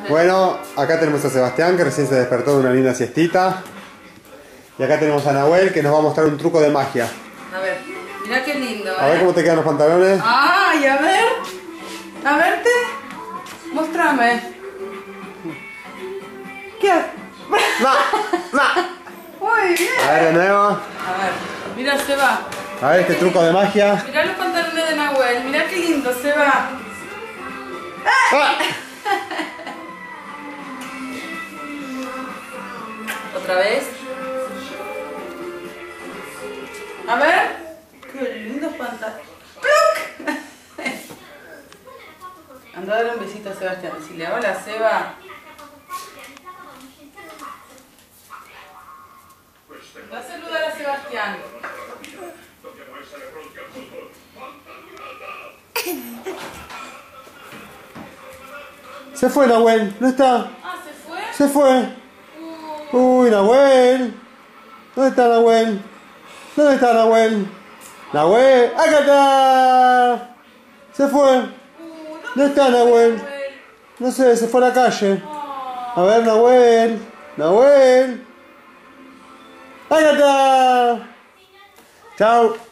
Bueno, acá tenemos a Sebastián, que recién se despertó de una linda siestita. Y acá tenemos a Nahuel, que nos va a mostrar un truco de magia. A ver, mirá qué lindo, A ver cómo te quedan los pantalones. ¡Ay, a ver! A verte. Mostrame. ¿Qué haces? Muy bien. A ver de nuevo. A ver, mira, Seba. A ver este truco de magia. Mirá los pantalones de Nahuel. Mirá qué lindo, Seba. ¡Ah! Otra vez. A ver. Qué lindos pantalones. ¡Pluc! Anda a darle un besito a Sebastián. Decirle, hola, Seba. Va a saludar a Sebastián. Se fue Nahuel, no está. Ah, ¿se fue? Se fue. Uy, Nahuel. ¿Dónde está Nahuel? ¿Dónde está Nahuel? Nahuel, acá está. Se fue. No está Nahuel. No sé, se fue a la calle. A ver, Nahuel. Nahuel. Acá está. Chao.